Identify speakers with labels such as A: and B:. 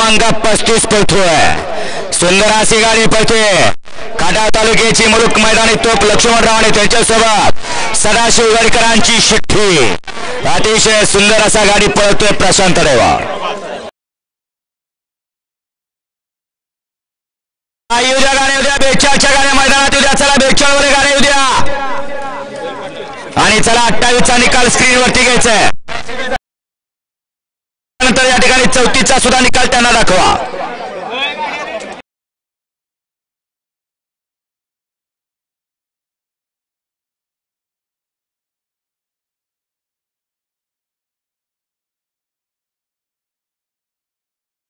A: क्रमांक 35 पळतोय। सुंदर अशी गाडी पळतोय। काटा तालुक्याची मुलुक मैदानी तोप लक्ष्मणराव आणि त्यांच्यासोबत सदाशिव गडकरांची शिट्टी। अतिशय सुंदर असा गाडी पळतोय प्रशांत देवा। उद्या गाणे उद्या 42च्या गाड्या मैदानात उद्या। चला 42 वर गाणे उद्या आणि चला 28 चा निकाल स्क्रीन वरती घ्यायचा आहे। नंतर या ठिकाणी 34 चा सुद्धा निकाल त्यांना दाखवा।